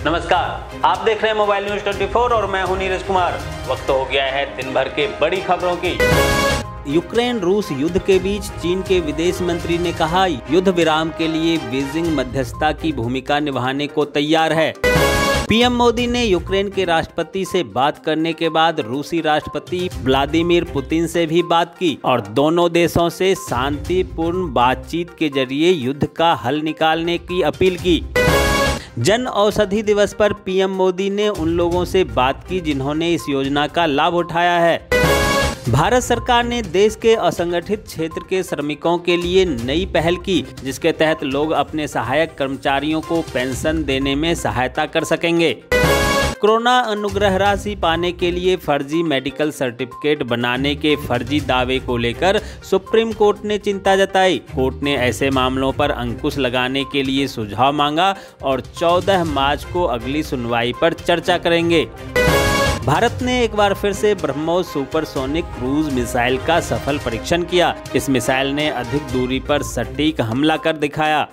नमस्कार, आप देख रहे हैं मोबाइल न्यूज 24 और मैं हूं नीरज कुमार। वक्त हो गया है दिन भर के बड़ी खबरों की। यूक्रेन रूस युद्ध के बीच चीन के विदेश मंत्री ने कहा, युद्ध विराम के लिए बीजिंग मध्यस्थता की भूमिका निभाने को तैयार है। पीएम मोदी ने यूक्रेन के राष्ट्रपति से बात करने के बाद रूसी राष्ट्रपति व्लादिमीर पुतिन से भी बात की और दोनों देशों से शांतिपूर्ण बातचीत के जरिए युद्ध का हल निकालने की अपील की। जन औषधि दिवस पर पीएम मोदी ने उन लोगों से बात की जिन्होंने इस योजना का लाभ उठाया है। भारत सरकार ने देश के असंगठित क्षेत्र के श्रमिकों के लिए नई पहल की, जिसके तहत लोग अपने सहायक कर्मचारियों को पेंशन देने में सहायता कर सकेंगे। कोरोना अनुग्रह राशि पाने के लिए फर्जी मेडिकल सर्टिफिकेट बनाने के फर्जी दावे को लेकर सुप्रीम कोर्ट ने चिंता जताई। कोर्ट ने ऐसे मामलों पर अंकुश लगाने के लिए सुझाव मांगा और 14 मार्च को अगली सुनवाई पर चर्चा करेंगे। भारत ने एक बार फिर से ब्रह्मोस सुपरसोनिक क्रूज मिसाइल का सफल परीक्षण किया। इस मिसाइल ने अधिक दूरी पर सटीक हमला कर दिखाया।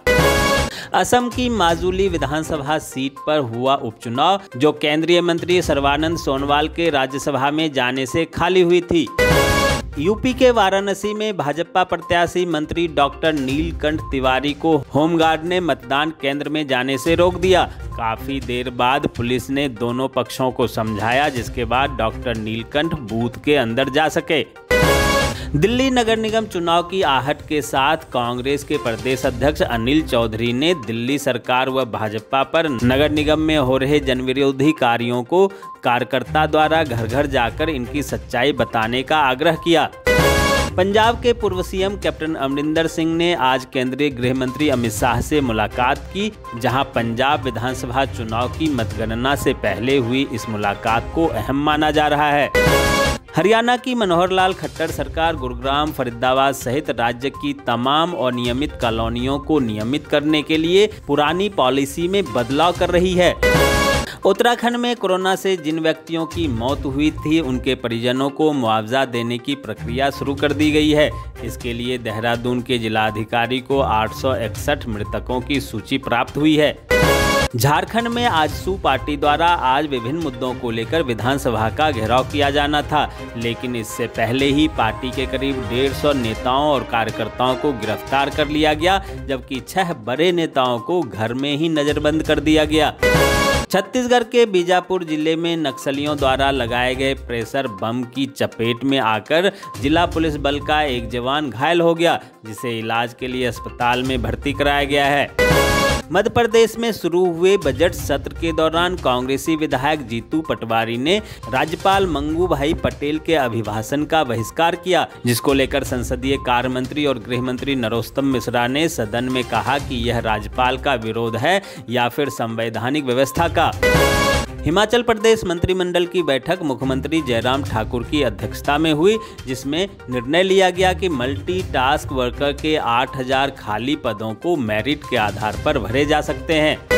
असम की माजुली विधानसभा सीट पर हुआ उपचुनाव, जो केंद्रीय मंत्री सर्बानंद सोनोवाल के राज्यसभा में जाने से खाली हुई थी। यूपी के वाराणसी में भाजपा प्रत्याशी मंत्री डॉक्टर नीलकंठ तिवारी को होमगार्ड ने मतदान केंद्र में जाने से रोक दिया। काफी देर बाद पुलिस ने दोनों पक्षों को समझाया, जिसके बाद डॉक्टर नीलकंठ बूथ के अंदर जा सके। दिल्ली नगर निगम चुनाव की आहट के साथ कांग्रेस के प्रदेश अध्यक्ष अनिल चौधरी ने दिल्ली सरकार व भाजपा पर नगर निगम में हो रहे जनविरोधी कार्यों को कार्यकर्ता द्वारा घर घर जाकर इनकी सच्चाई बताने का आग्रह किया। पंजाब के पूर्व सीएम कैप्टन अमरिंदर सिंह ने आज केंद्रीय गृह मंत्री अमित शाह से मुलाकात की, जहां पंजाब विधानसभा चुनाव की मतगणना से पहले हुई इस मुलाकात को अहम माना जा रहा है। हरियाणा की मनोहर लाल खट्टर सरकार गुरुग्राम, फरीदाबाद सहित राज्य की तमाम अनियमित कॉलोनियों को नियमित करने के लिए पुरानी पॉलिसी में बदलाव कर रही है। उत्तराखंड में कोरोना से जिन व्यक्तियों की मौत हुई थी, उनके परिजनों को मुआवजा देने की प्रक्रिया शुरू कर दी गई है। इसके लिए देहरादून के जिलाधिकारी को 861 मृतकों की सूची प्राप्त हुई है। झारखंड में आजसू पार्टी द्वारा आज विभिन्न मुद्दों को लेकर विधानसभा का घेराव किया जाना था, लेकिन इससे पहले ही पार्टी के करीब 150 नेताओं और कार्यकर्ताओं को गिरफ्तार कर लिया गया, जबकि 6 बड़े नेताओं को घर में ही नजरबंद कर दिया गया। छत्तीसगढ़ के बीजापुर जिले में नक्सलियों द्वारा लगाए गए प्रेशर बम की चपेट में आकर जिला पुलिस बल का एक जवान घायल हो गया, जिसे इलाज के लिए अस्पताल में भर्ती कराया गया है। मध्य प्रदेश में शुरू हुए बजट सत्र के दौरान कांग्रेसी विधायक जीतू पटवारी ने राज्यपाल मंगू भाई पटेल के अभिभाषण का बहिष्कार किया, जिसको लेकर संसदीय कार्य मंत्री और गृह मंत्री नरोत्तम मिश्रा ने सदन में कहा कि यह राज्यपाल का विरोध है या फिर संवैधानिक व्यवस्था का। हिमाचल प्रदेश मंत्रिमंडल की बैठक मुख्यमंत्री जयराम ठाकुर की अध्यक्षता में हुई, जिसमें निर्णय लिया गया कि मल्टी टास्क वर्कर के 8000 खाली पदों को मेरिट के आधार पर भरे जा सकते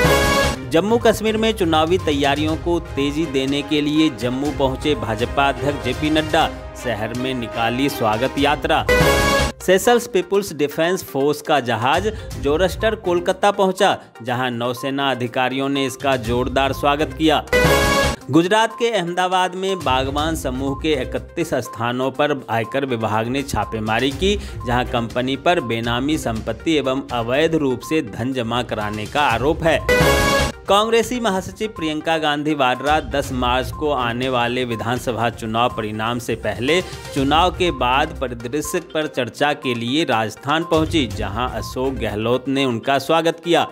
हैं। जम्मू कश्मीर में चुनावी तैयारियों को तेजी देने के लिए जम्मू पहुंचे भाजपा अध्यक्ष जेपी नड्डा। शहर में निकाली स्वागत यात्रा। सेशल्स पीपुल्स डिफेंस फोर्स का जहाज जोरस्टर कोलकाता पहुंचा, जहां नौसेना अधिकारियों ने इसका जोरदार स्वागत किया। गुजरात के अहमदाबाद में बागवान समूह के 31 स्थानों पर आयकर विभाग ने छापेमारी की, जहां कंपनी पर बेनामी संपत्ति एवं अवैध रूप से धन जमा कराने का आरोप है। कांग्रेसी महासचिव प्रियंका गांधी वाड्रा 10 मार्च को आने वाले विधानसभा चुनाव परिणाम से पहले चुनाव के बाद परिदृश्य पर चर्चा के लिए राजस्थान पहुंची, जहां अशोक गहलोत ने उनका स्वागत किया।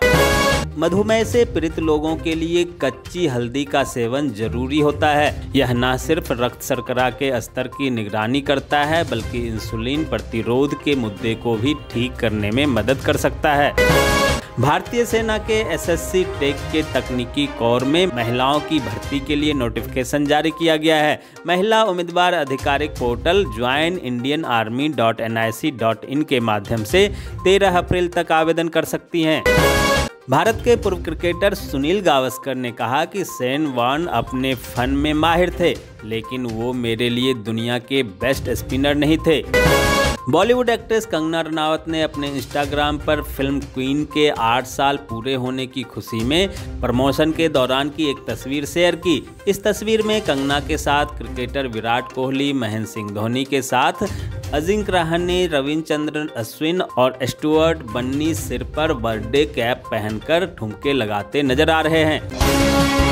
मधुमेह से पीड़ित लोगों के लिए कच्ची हल्दी का सेवन जरूरी होता है। यह न सिर्फ रक्त शर्करा के स्तर की निगरानी करता है, बल्कि इंसुलिन प्रतिरोध के मुद्दे को भी ठीक करने में मदद कर सकता है। भारतीय सेना के एसएससी टेक के तकनीकी कोर में महिलाओं की भर्ती के लिए नोटिफिकेशन जारी किया गया है। महिला उम्मीदवार आधिकारिक पोर्टल joinindianarmy.nic.in के माध्यम से 13 अप्रैल तक आवेदन कर सकती हैं। भारत के पूर्व क्रिकेटर सुनील गावस्कर ने कहा कि शेन वॉर्न अपने फन में माहिर थे, लेकिन वो मेरे लिए दुनिया के बेस्ट स्पिनर नहीं थे। बॉलीवुड एक्ट्रेस कंगना रनावत ने अपने इंस्टाग्राम पर फिल्म क्वीन के 8 साल पूरे होने की खुशी में प्रमोशन के दौरान की एक तस्वीर शेयर की। इस तस्वीर में कंगना के साथ क्रिकेटर विराट कोहली, महेंद्र सिंह धोनी के साथ अजिंक्य रहाणे, रविचंद्रन अश्विन और स्टुअर्ट बन्नी सिर पर बर्थडे कैप पहनकर ठुमके लगाते नजर आ रहे हैं।